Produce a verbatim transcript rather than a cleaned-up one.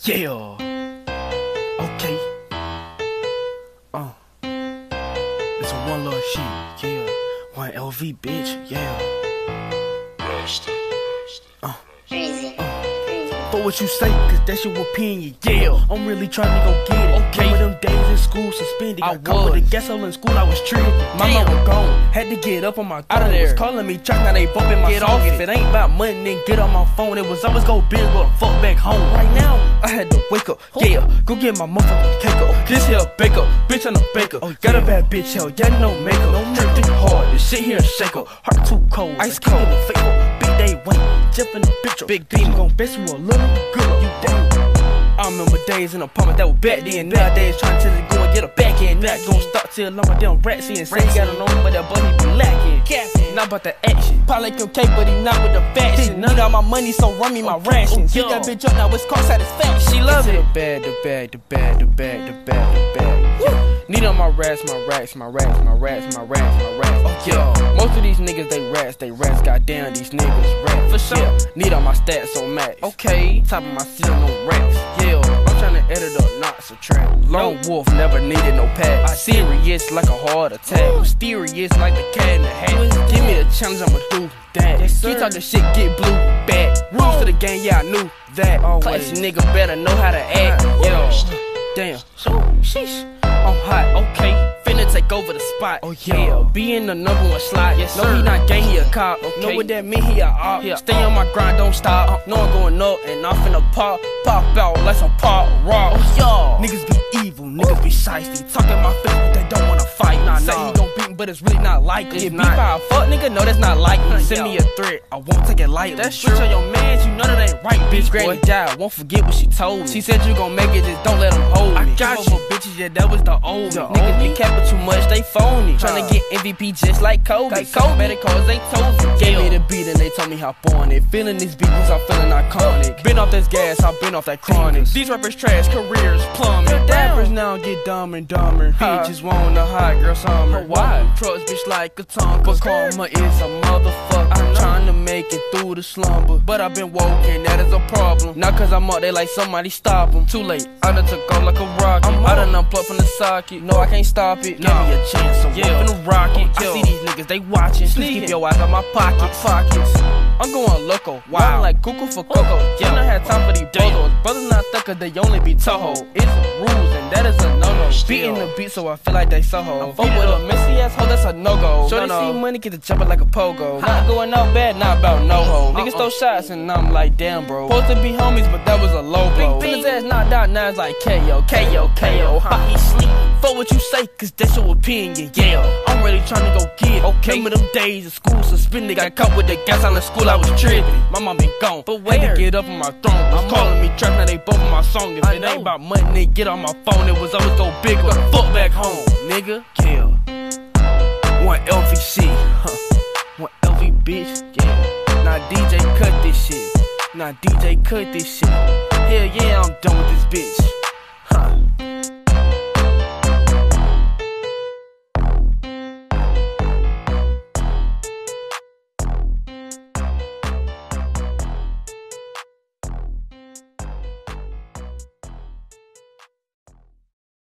Yeah. Okay. Uh. It's a one love shit. Yeah. One L V, bitch. Yeah. Uh. For what you say, cause that's your opinion. Yeah. I'm really trying to go get it. Okay. Remember them days in school suspended. I, I was. With the gas hole in school, I was tripping. My mama gone. Had to get up on my out of there. Was calling me track, now they bumping my get song. Off. If it ain't about money, then get on my phone. It was always go big or fuck back home. Right now, I had to wake up. Yeah. Go get my motherfucking cake up. This here baker, bitch I'm a baker. Oh, got yeah. A bad bitch, hell, yeah, no makeup. No tripping hard. This shit here shake up. Heart too cold. Ice cold. The faithful. Big day wait. Jeff in the picture. Big beam gon' best you a little girl. You damn. I remember days in the apartment that was back then. Nowadays trying to go and get a back end. Not gon' start till I'm a damn rat. See and say got a number, but that boy he be lacking. Capping. Not about the action. Probably like your cake, but he not with the fashion. None of my money, so run me my rations. Get that bitch up now, it's called satisfaction. She love it. The bad, the bad, the bad, the bad, the bad, the bad. Yeah. Need on my rats, my rats, my rats, my rats, my rats, my rats. Oh, yeah. Most of these niggas, they rats, they rats. Goddamn, these niggas rats. For sure. Yeah. Need on my stats on max. Okay. Top of my seat on no rats. Yeah. I'm trying to edit up, not subtract. Lone wolf never needed no pack. Serious like a heart attack. Mysterious like the cat in the hat. Give me a challenge, I'ma do that. Yes, keep talking shit, get blue back. Rules to the game, yeah, I knew that. Classy nigga better know how to act. Yo. Damn. So, sheesh. I'm hot, okay. Finna take over the spot. Oh yeah, yeah. Be in the number one slot. Yes, no, sir. He not gang, he a cop. Okay. Know what that mean? He a op. Yeah. Stay on my grind, don't stop. Uh, know I'm going up and off in the pop, pop out like some pop rock. Oh yeah, niggas be evil, niggas Ooh. Be shiesty. Talking my face, but they don't wanna fight. Nah, say nah. He gon' beat me, but it's really not like it. Get beat by a fuck nigga, no, that's not like me. Send me a threat, I won't take it lightly. That's true. On your mans, you know that ain't right, bitch. Granny died, won't forget what she told me. She said you gon' make it, just don't let them hold me. I got you, bitches, yeah, that was the old me. Niggas be capping too much, they phony. Tryna get M V P just like Kobe. Kobe better cause they told me. Gave me the beat and they told me hop on it. Feeling these beats, I'm feeling iconic. Been off this gas, I've been off that chronic. These rappers trash, careers plumbing. Rappers now get dumber and dumber. Bitches want a hot girl summer. Why? Trucks bitch like a tongue. But karma is a motherfucker. I'm trying to make it through the slumber, but I've been woke and that is a problem. Not cause I'm out there like somebody stop them. Too late, I done took off like a rocket. I done unplugged from the socket. No, I can't stop it. Give me a chance, so yeah. I'm finna rock it. I see these niggas, they watching. Please keep your eyes on my pockets. My pockets. I'm going loco, wow, like cuckoo for cocoa. Yeah, I had time for these brothers. Brothers not stuck cause they only be Toho. It's rules and that is a no-no. Beating the beat so I feel like they Soho. Fuck with a messy ass hoe, that's a no-go. Shorty no, no. See money, get to jumping like a pogo. Not going out bad, not about no ho. Niggas throw shots and I'm like, damn bro. Supposed to be homies, but that was a low blow. His ass knocked out, now it's like K O, K O, K O. Ha, he sleep. Fuck what you say, cause that's your opinion, yeah. I'm really trying to go get it. Okay. Remember them days of school suspended. Got caught with the gas on the school, I was tripping. My mom been gone, but where? Had to get up on my throne. Was calling me trash, now they bumping my song. If I it know. Ain't about money, they get on my phone. It was always go big or fuck back home, nigga. Yeah. One L V shit, huh? One L V bitch, yeah. Now D J cut this shit. Now D J cut this shit. Hell yeah, I'm done with this bitch.